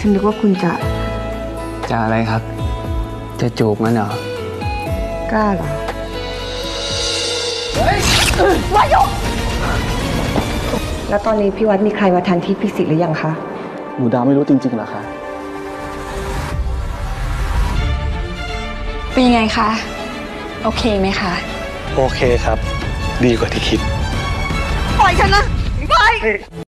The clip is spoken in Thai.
ฉันนึกว่าคุณจะอะไรครับ จะจูบมันเหรอกล้าเหรอวายุแล้วตอนนี้พี่วัดมีใครมาแทนที่พี่สิทธิ์หรือยังคะหนูดาวไม่รู้จริงๆเหรอคะเป็นยังไงคะ โอเคไหมคะโอเคครับ ดีกว่าที่คิดปล่อยฉันนะปล่อย